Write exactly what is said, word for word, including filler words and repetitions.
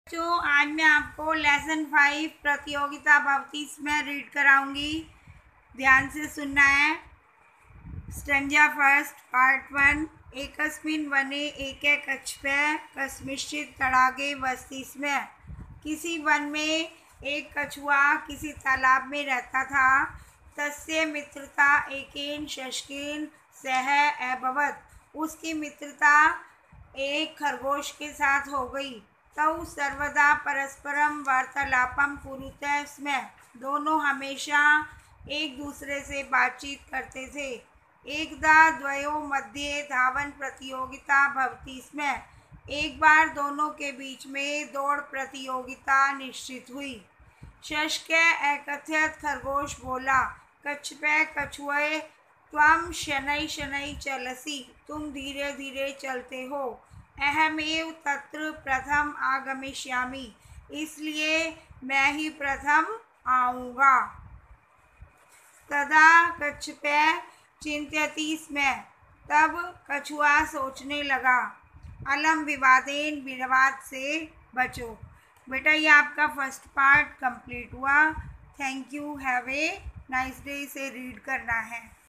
बच्चों, आज मैं आपको लेसन फाइव प्रतियोगिता भवति में रीड कराऊंगी। ध्यान से सुनना है। Stanza first part one. एकस्मिन् वने एके कच्छपे कस्मिंश्चित् तडागे वसति स्म। किसी वन में एक कछुआ किसी तालाब में रहता था। तस्य मित्रता एकेन शशकेन सह अभवत्। उसकी मित्रता एक खरगोश के साथ हो गई। तौ सर्वदा परस्परम वार्तालापम कुरुते स्म। दोनों हमेशा एक दूसरे से बातचीत करते थे। एकदा द्वयोः मध्ये धावन प्रतियोगिता भवति स्म। एक बार दोनों के बीच में दौड़ प्रतियोगिता निश्चित हुई। शशके अकथयत्, खरगोश बोला, कच्छपे कछुए, त्वं शनैः शनैः चलसि। तुम धीरे धीरे चलते हो। अहमेव तत्र प्रथम आगमिष्यामि। इसलिए मैं ही प्रथम आऊँगा। तदा कच्छपे चिंत्यति स्म। तब कछुआ सोचने लगा। अलम विवादेन, विवाद से बचो। बेटा, ये आपका फर्स्ट पार्ट कंप्लीट हुआ। Thank you. Have a nice day. से रीड करना है।